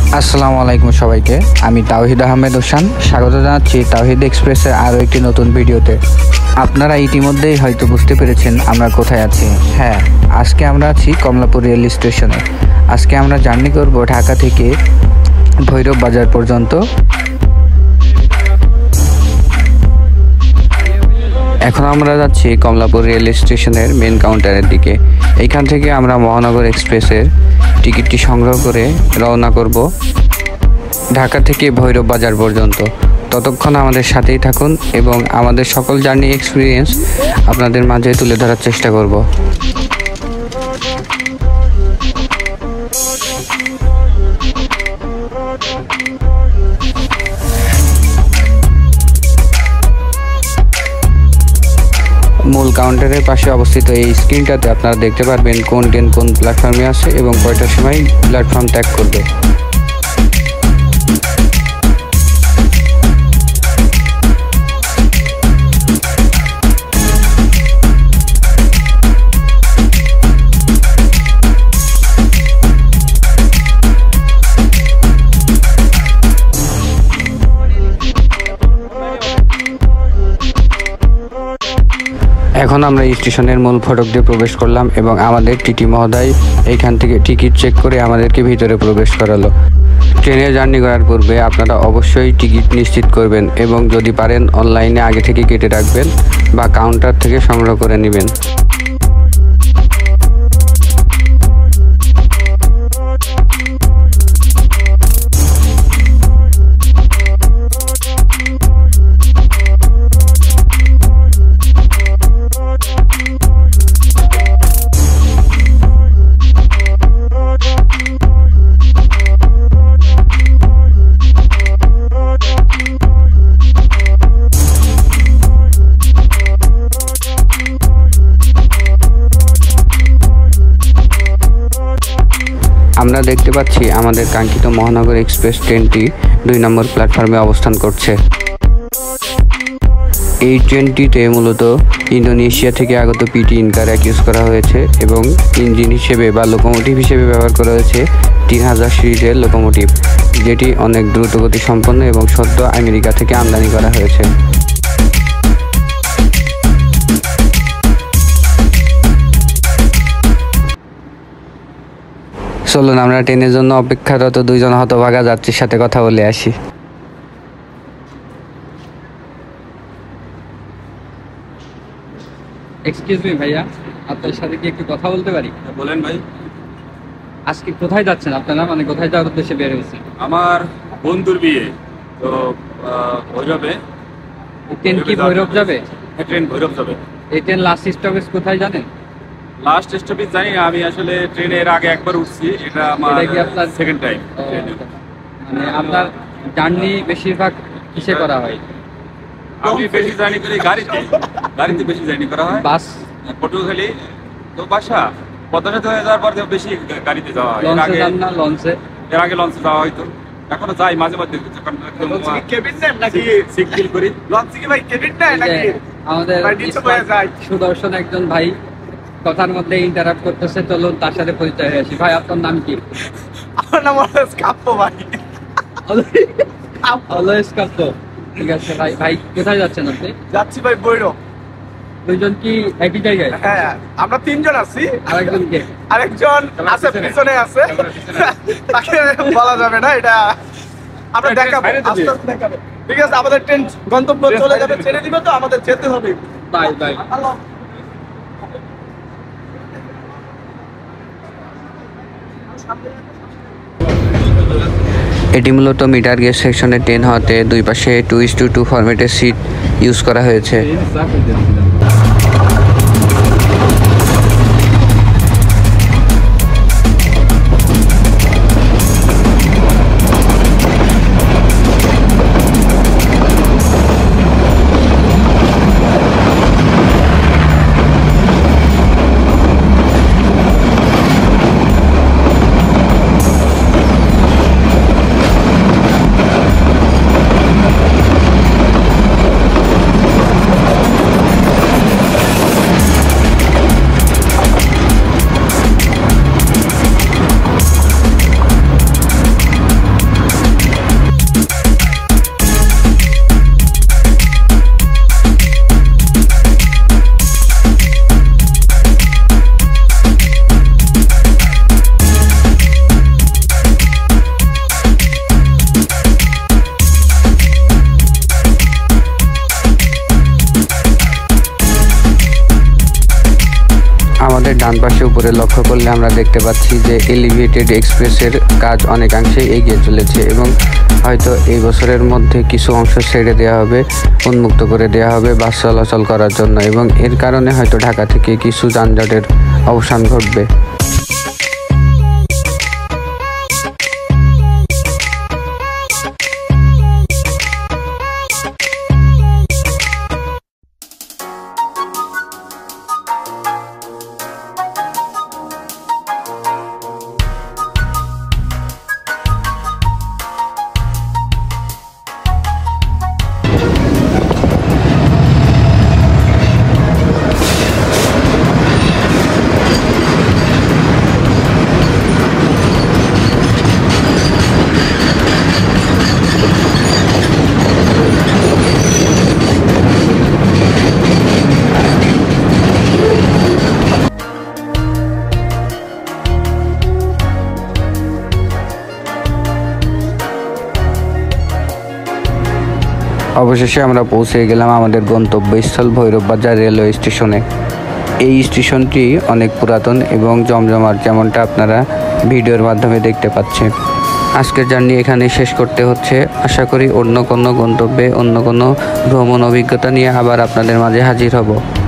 আসসালামু আলাইকুম সবাইকে। আমি তাওহিদ আহমেদ হোসেন, স্বাগত জানাচ্ছি তাওহিদ এক্সপ্রেসের আরও একটি নতুন ভিডিওতে। আপনারা ইতিমধ্যেই হয়তো বুঝতে পেরেছেন আমরা কোথায় আছি। হ্যাঁ, আজকে আমরা আছি কমলাপুর রেল স্টেশনে। আজকে আমরা জার্নি করব ঢাকা থেকে ভৈরব বাজার পর্যন্ত। এখন আমরা যাচ্ছি কমলাপুর রেল স্টেশনের মেন কাউন্টারের দিকে। এইখান থেকে আমরা মহানগর এক্সপ্রেসের টিকিটটি সংগ্রহ করে রওনা করব ঢাকা থেকে ভৈরব বাজার পর্যন্ত। ততক্ষণ আমাদের সাথেই থাকুন এবং আমাদের সকল জার্নি এক্সপিরিয়েন্স আপনাদের মাঝে তুলে ধরার চেষ্টা করব। মূল কাউন্টারের পাশে অবস্থিত এই স্ক্রিনটাতে আপনারা দেখতে পারবেন কোন ট্রেন কোন প্ল্যাটফর্মে আছে এবং কয়টার সময় প্ল্যাটফর্ম ত্যাগ করবে। এখন আমরা স্টেশনের মূল ফটক দিয়ে প্রবেশ করলাম এবং আমাদের টিটি মহোদয় এইখান থেকে টিকিট চেক করে আমাদেরকে ভিতরে প্রবেশ করালো। ট্রেনে জার্নি করার পূর্বে আপনারা অবশ্যই টিকিট নিশ্চিত করবেন এবং যদি পারেন অনলাইনে আগে থেকে কেটে রাখবেন বা কাউন্টার থেকে সংগ্রহ করে নেবেন। আমরা দেখতে পাচ্ছি আমাদের কাঙ্ক্ষিত মহানগর এক্সপ্রেস ট্রেনটি 2 নম্বর প্ল্যাটফর্মে অবস্থান করছে। এই ট্রেনটিতে মূলত ইন্দোনেশিয়া থেকে আগত পিটি ইনকার ইউজ করা হয়েছে এবং ইঞ্জিন হিসেবে বা লোকোমোটিভ হিসেবে ব্যবহার করা হয়েছে 3000 সিরিজের লোকোমোটিভ, যেটি অনেক দ্রুতগতি সম্পন্ন এবং সদ্য আমেরিকা থেকে আমদানি করা হয়েছে। চলুন আমরা ট্রেনের জন্য অপেক্ষারত 2 জন হতভাগা যাত্রীর সাথে কথা বলে আসি। এক্সকিউজ মি ভাইয়া, আপনার সাথে কি একটু কথা বলতে পারি? বলেন ভাই। আজকে কোথায় যাচ্ছেন আপনারা, মানে কোথায় যাওয়ার উদ্দেশ্যে বের হয়েছেন? আমার বন্ধুর বিয়ে তো ভৈরবে। ট্রেন কি ভৈরব যাবে? ট্রেন ভৈরব যাবে। এই ট্রেন লাস্ট স্টপেজ কোথায় জানেন? লাস্ট স্টপেজ জানি না, আমি আসলে ট্রেনের আগে একবার উঠছি, এটা আমার সেকেন্ড টাইম। মানে আপনার জার্নি বেশিরভাগ কিসে করা হয়? আমি বেশি জার্নি করি গাড়িতে বেশি জার্নি করা হয়। বাস, পটুয়াখালী তো বাসা পদ্মা হয়ে যাওয়ার পর বেশি গাড়িতে যাওয়া হয়। লঞ্চে এর আগে লঞ্চে যাওয়া হয়তো, এখনো যাই মাঝে মধ্যে। আমাদের সুদর্শন একজন ভাই কথার মধ্যে ইন্টারাপ্ট করতেছে, চলুন তার সাথে পরিচয় হয়ে আসি। ভাই আপনার নাম কি? আমার নাম কাপ্পো ভাই। অলওয়েজ কাপ্পো। ঠিক আছে ভাই। ভাই কোথায় যাচ্ছেন আপনি? যাচ্ছি ভাই ভৈরব। দুইজন কি একই জায়গায়? হ্যাঁ, আমরা 3 জন আছি। আরেকজন আছে পিছনে আছে, তাকে বলা যাবে না, এটা আমরা দেখাবো। ঠিক আছে, আমাদের ট্রেন গন্তব্য চলে যাবে, ছেড়ে দিবে তো আমাদের যেতে হবে। Bye bye. এটি মূলত মিটার গেজ সেকশনের ট্রেন হওয়াতে 2 পাশে 2:2 ফরম্যাটের সিট ইউজ করা হয়েছে। ডান পাশে উপরে লক্ষ্য করলে আমরা দেখতে পাচ্ছি যে এলিভেটেড এক্সপ্রেসের কাজ অনেকাংশে এগিয়ে চলেছে এবং হয়তো এই বছরের মধ্যে কিছু অংশ ছেড়ে দেওয়া হবে, উন্মুক্ত করে দেওয়া হবে বাস চলাচল করার জন্য এবং এর কারণে হয়তো ঢাকা থেকে কিছু যানজটের অবসান ঘটবে। অবশেষে আমরা পৌঁছে গেলাম আমাদের গন্তব্যস্থল ভৈরব বাজার রেলওয়ে স্টেশনে। এই স্টেশনটি অনেক পুরাতন এবং জমজমাট, যেমনটা আপনারা ভিডিওর মাধ্যমে দেখতে পাচ্ছেন। আজকের জার্নি এখানে শেষ করতে হচ্ছে। আশা করি অন্য কোনো গন্তব্যে অন্য কোনো ভ্রমণ অভিজ্ঞতা নিয়ে আবার আপনাদের মাঝে হাজির হব।